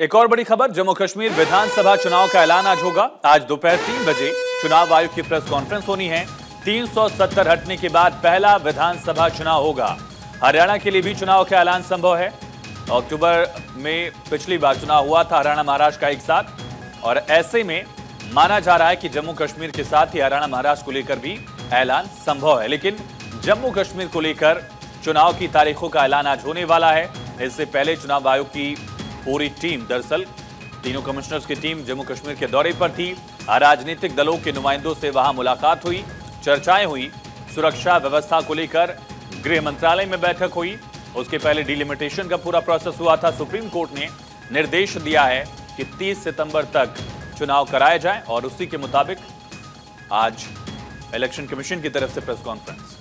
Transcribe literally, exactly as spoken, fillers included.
एक और बड़ी खबर, जम्मू कश्मीर विधानसभा चुनाव का ऐलान आज होगा। आज दोपहर तीन बजे चुनाव आयोग की प्रेस कॉन्फ्रेंस होनी है। तीन सौ सत्तर हटने के बाद पहला विधानसभा चुनाव होगा। हरियाणा के लिए भी चुनाव का ऐलान संभव है। अक्टूबर में पिछली बार चुनाव हुआ था हरियाणा महाराष्ट्र का एक साथ, और ऐसे में माना जा रहा है कि जम्मू कश्मीर के साथ ही हरियाणा महाराष्ट्र को लेकर भी ऐलान संभव है। लेकिन जम्मू कश्मीर को लेकर चुनाव की तारीखों का ऐलान आज होने वाला है। इससे पहले चुनाव आयोग की पूरी टीम, दरअसल तीनों कमिश्नर्स की टीम जम्मू कश्मीर के दौरे पर थी। राजनीतिक दलों के नुमाइंदों से वहां मुलाकात हुई, चर्चाएं हुई, सुरक्षा व्यवस्था को लेकर गृह मंत्रालय में बैठक हुई। उसके पहले डिलिमिटेशन का पूरा प्रोसेस हुआ था। सुप्रीम कोर्ट ने निर्देश दिया है कि तीस सितंबर तक चुनाव कराए जाएं, और उसी के मुताबिक आज इलेक्शन कमीशन की तरफ से प्रेस कॉन्फ्रेंस।